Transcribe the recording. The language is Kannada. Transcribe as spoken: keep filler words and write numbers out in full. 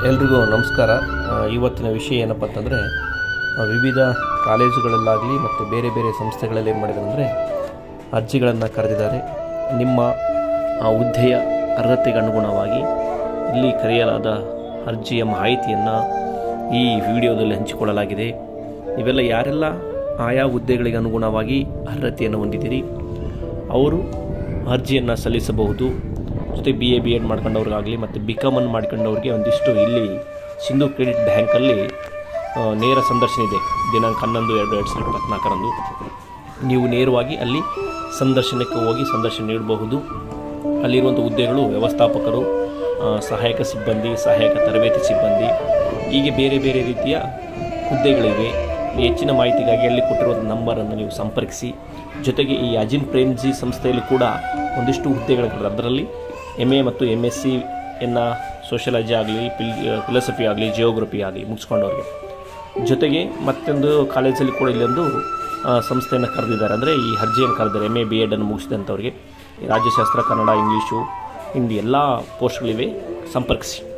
ಎಲ್ರಿಗೂ ನಮಸ್ಕಾರ. ಇವತ್ತಿನ ವಿಷಯ ಏನಪ್ಪ ಅಂತಂದರೆ, ವಿವಿಧ ಕಾಲೇಜುಗಳಲ್ಲಾಗಲಿ ಮತ್ತು ಬೇರೆ ಬೇರೆ ಸಂಸ್ಥೆಗಳಲ್ಲಿ ಏನು ಮಾಡಿದ್ದಾರೆ ಅಂದರೆ ಅರ್ಜಿಗಳನ್ನು ಕರೆದಿದ್ದಾರೆ. ನಿಮ್ಮ ಹುದ್ದೆಯ ಅರ್ಹತೆಗೆ ಅನುಗುಣವಾಗಿ ಇಲ್ಲಿ ಕರೆಯಲಾದ ಅರ್ಜಿಯ ಮಾಹಿತಿಯನ್ನು ಈ ವಿಡಿಯೋದಲ್ಲಿ ಹಂಚಿಕೊಳ್ಳಲಾಗಿದೆ. ಇವೆಲ್ಲ ಯಾರೆಲ್ಲ ಆಯಾ ಹುದ್ದೆಗಳಿಗೆ ಅನುಗುಣವಾಗಿ ಅರ್ಹತೆಯನ್ನು ಹೊಂದಿದ್ದೀರಿ ಅವರು ಅರ್ಜಿಯನ್ನು ಸಲ್ಲಿಸಬಹುದು. ಜೊತೆ ಬಿ ಎ ಬಿ ಎಡ್ ಮಾಡ್ಕೊಂಡವ್ರಿಗಾಗಲಿ ಮತ್ತು ಬಿ ಕಾಮನ್ನು ಮಾಡ್ಕೊಂಡವ್ರಿಗೆ ಒಂದಿಷ್ಟು ಇಲ್ಲಿ ಸಿಂಧು ಕ್ರೆಡಿಟ್ ಬ್ಯಾಂಕಲ್ಲಿ ನೇರ ಸಂದರ್ಶನ ಇದೆ. ದಿನಾಂಕ ಹನ್ನೊಂದು ಎರಡು ಎರಡು ಸಾವಿರದ ಇಪ್ಪತ್ತ್ನಾಲ್ಕರಂದು ನೀವು ನೇರವಾಗಿ ಅಲ್ಲಿ ಸಂದರ್ಶನಕ್ಕೆ ಹೋಗಿ ಸಂದರ್ಶನ ನೀಡಬಹುದು. ಅಲ್ಲಿರುವಂಥ ಹುದ್ದೆಗಳು ವ್ಯವಸ್ಥಾಪಕರು, ಸಹಾಯಕ ಸಿಬ್ಬಂದಿ, ಸಹಾಯಕ ತರಬೇತಿ ಸಿಬ್ಬಂದಿ, ಹೀಗೆ ಬೇರೆ ಬೇರೆ ರೀತಿಯ ಹುದ್ದೆಗಳಿವೆ. ಹೆಚ್ಚಿನ ಮಾಹಿತಿಗಾಗಿ ಅಲ್ಲಿ ಕೊಟ್ಟಿರುವ ನಂಬರನ್ನು ನೀವು ಸಂಪರ್ಕಿಸಿ. ಜೊತೆಗೆ ಈ ಅಜಿಮ್ ಪ್ರೇಮ್ಜಿ ಸಂಸ್ಥೆಯಲ್ಲಿ ಕೂಡ ಒಂದಿಷ್ಟು ಹುದ್ದೆಗಳಿರ್ತದೆ. ಅದರಲ್ಲಿ ಎಮ್ ಎ ಮತ್ತು ಎಮ್ ಎಸ್ ಸಿ ಎನ್ನ ಸೋಷಿಯಾಲಜಿ ಆಗಲಿ, ಪಿಲ್ ಫಿಲಾಸಫಿ ಆಗಲಿ, ಜಿಯೋಗ್ರಫಿ ಆಗಲಿ ಮುಗಿಸ್ಕೊಂಡವ್ರಿಗೆ. ಜೊತೆಗೆ ಮತ್ತೊಂದು ಕಾಲೇಜಲ್ಲಿ ಕೂಡ ಇಲ್ಲೊಂದು ಸಂಸ್ಥೆಯನ್ನು ಕರೆದಿದ್ದಾರೆ. ಅಂದರೆ ಈ ಅರ್ಜಿಯನ್ನು ಕರೆದಿದ್ದಾರೆ ಎಮ್ ಎ ಬಿ ಎಡನ್ನು ಮುಗಿಸಿದಂಥವ್ರಿಗೆ. ರಾಜ್ಯಶಾಸ್ತ್ರ, ಕನ್ನಡ, ಇಂಗ್ಲೀಷು, ಹಿಂದಿ ಎಲ್ಲ ಪೋಸ್ಟ್ಗಳಿವೆ. ಸಂಪರ್ಕಿಸಿ.